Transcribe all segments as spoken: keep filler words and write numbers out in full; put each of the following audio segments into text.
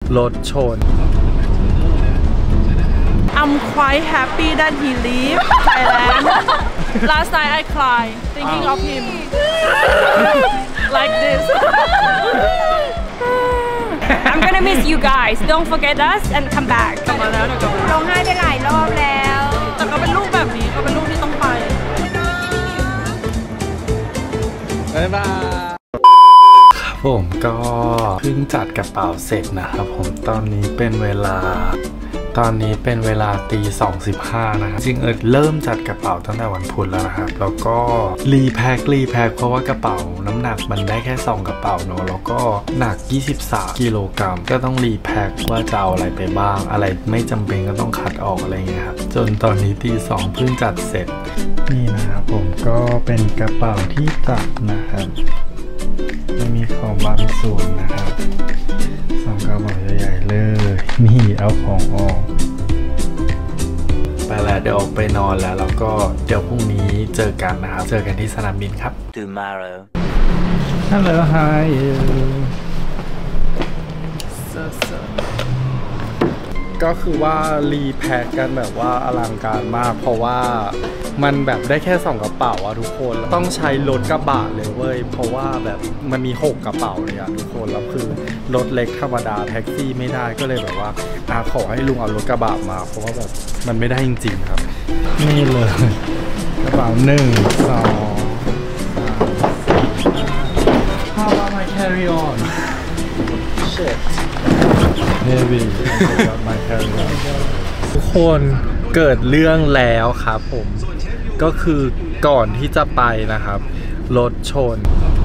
รถชน I'm quite happy that he leave Thailand. Last night I cried thinking of him like this. I'm gonna miss you guys. Don't forget us and come back. กลับมาแล้วเดี๋ยวกลับมาร้องไห้ไปหลายรอบแล้วแต่ก็เป็นลูกแบบนี้ก็เป็นลูกที่ต้องไปบ๊ายบายครับผมก็เพิ่งจัดกระเป๋าเสร็จนะครับผมตอนนี้เป็นเวลาตอนนี้เป็นเวลาตีสองสิบห้านะครับจริงเอิร์ธเริ่มจัดกระเป๋าตั้งแต่วันพุธแล้วนะครับแล้วก็รีแพ็ครีแพ็คเพราะว่ากระเป๋าน้ำหนักมันได้แค่สองกระเป๋าเนอะแล้วก็หนักยี่สิบสามกิโลกรัมก็ต้องรีแพ็คว่าจะเอาอะไรไปบ้างอะไรไม่จำเป็นก็ต้องคัดออกอะไรเงี้ยครับจนตอนนี้ตีสองเพิ่งจัดเสร็จนี่นะครับผมก็เป็นกระเป๋าที่จัดนะครับไม่มีของบางส่วนนะครับสองกระเป๋าใหญ่ๆเลยนี่เอาของออกไปแล้วเดี๋ยวออกไปนอนแล้วแล้วก็เดี๋ยวพรุ่งนี้เจอกันนะครับเจอกันที่สนามบินครับ Tomorrow Hello hi ก็คือว่ารีแพ็คกันแบบว่าอลังการมากเพราะว่ามันแบบได้แค่สองกระเป๋าอะทุกคนต้องใช้รถกระบะเลยเว้ยเพราะว่าแบบมันมีหกกระเป๋าเลยอะทุกคนแล้วคือรถเล็กธรรมดาแท็กซี่ไม่ได้ก็เลยแบบว่าอาขอให้ลุงเอารถกระบะมาเพราะว่าแบบมันไม่ได้จริงๆครับนี่เลยกระเป๋าหนึ่งสองสามสี่ How about my carry on shit Heavy my carry on ทุกคนเกิดเรื่องแล้วครับผมก็คือก่อนที่จะไปนะครับรถชน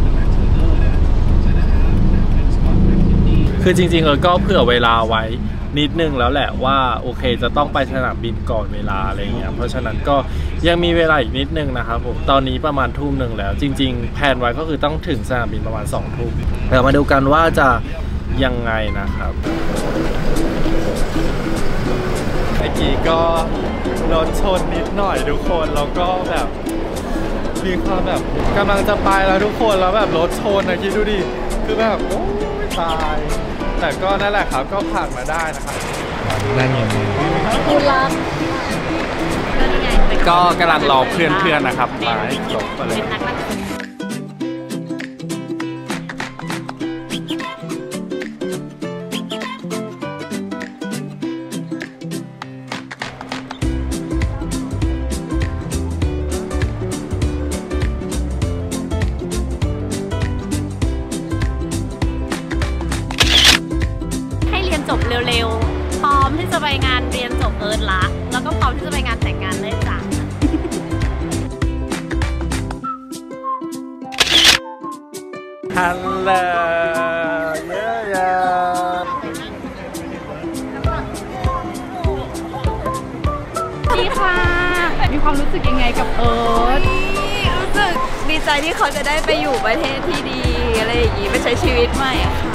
คือจริงๆเออก็เผื่อเวลาไว้นิดนึงแล้วแหละว่าโอเคจะต้องไปสนามบินก่อนเวลาอะไรเงี้ยเพราะฉะนั้นก็ยังมีเวลาอีกนิดนึงนะครับผมตอนนี้ประมาณทุ่มหนึ่งแล้วจริงๆแผนไว้ก็คือต้องถึงสนามบินประมาณสองทุ่มเดี๋ยวมาดูกันว่าจะยังไงนะครับเมื่อกี้ก็รถชนนิดหน่อยทุกคนแล้วก็แบบมีความแบบกำลังจะไปแล้วทุกคนแล้วแบบรถชนนะคิดดูดิคือแบบโอ้ยตายแต่ก็นั่นแหละครับก็ผ่านมาได้นะครับนั่นไงคุณรักก็กำลังรอเพื่อนๆนะครับมาให้จบไปเลยเร็วๆพร้อมที่จะไปงานเรียนจบเอิร์ธละแล้วก็พร้อมที่จะไปงานแต่งงานเลยจ้ะฮัลโหลเย้ยดีค่ะมีความรู้สึกยังไงกับเอิร์ธรู้สึกดีใจที่เขาจะได้ไปอยู่ประเทศที่ดีอะไรอย่างนี้ไปใช้ชีวิตใหม่ค่ะ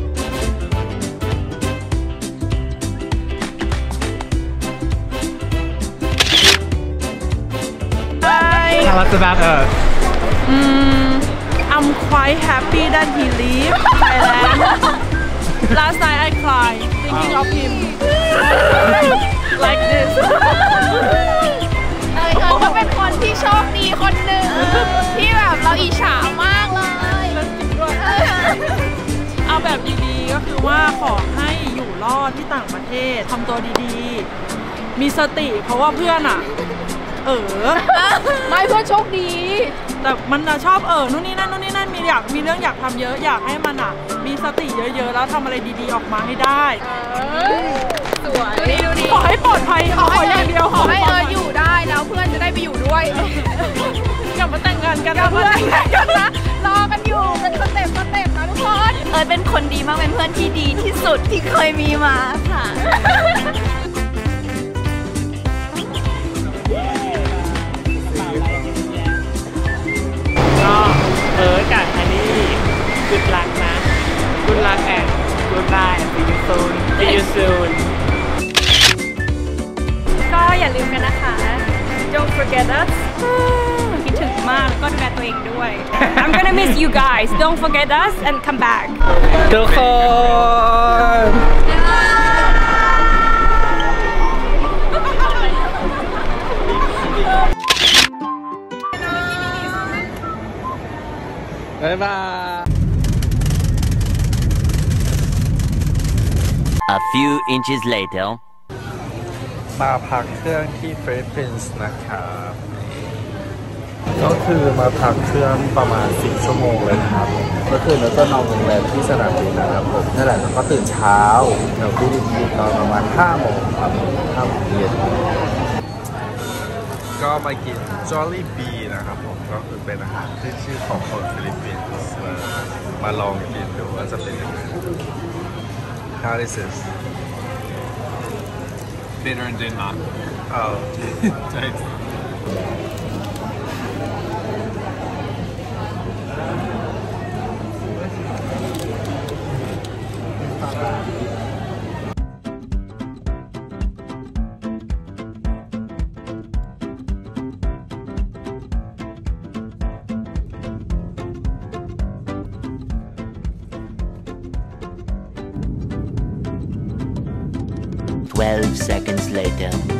Tell us about Earth. Mm, I'm quite happy that he leave Thailand. Last night I cried thinking of him like this. เออเออเขาเป็นคนที่โชคดีคนหนึ่งที่แบบเราอิจฉามากเลยเอาแบบดีๆก็คือว่าขอให้อยู่รอดที่ต่างประเทศทำตัวดีๆมีสติเพราะว่าเพื่อนอ่ะเออไม่เพื่อนโชคดีแต่มันนะชอบเออนู่นนี่นั่นนู่นนี่นั่นมีอยากมีเรื่องอยากทำเยอะอยากให้มันอ่ะมีสติเยอะๆแล้วทำอะไรดีๆออกมาให้ได้สวยดูดีดูดีขอให้ปลอดภัยขออย่างเดียวขอให้เอออยู่ได้แล้วเพื่อนจะได้ไปอยู่ด้วยกลับมาแต่งงานกันนะเพื่อนนะรอกันอยู่เป็นสเต็ปสเต็ปนะทุกคนเออเป็นคนดีมากเป็นเพื่อนที่ดีที่สุดที่เคยมีมาค่ะเออกับอันนี้กุดลักนะกุดลักแอนกุดบาย see you soon see you soon ก็อย่าลืมกันนะคะ don't forget us คิดถึงมากแล้วก็ดูแลตัวเองด้วย I'm gonna miss you guys don't forget us and come back ทุกคนบ๊ายบาย A few inches later มาพักเครื่องที่เฟรดพินส์นะครับก็คือมาพักเครื่องประมาณสิบชั่วโมงเลยครับก็คือเราก็นอนโรงแรมที่สนามบินนะครับผมนั่นแหละแล้วก็ตื่นเช้าเดี๋ยวพี่บินตอนประมาณห้าโมงครับห้าโมงเย็นก็มากิน Jollibee นะครับผมก็คือเป็นอาหารที่ชื่อของคนฟิลิปปินส์มาลองกินดูว่าจะเป็นยังไง How is this? Better in Denmark. Oh. Thanks. twelve seconds later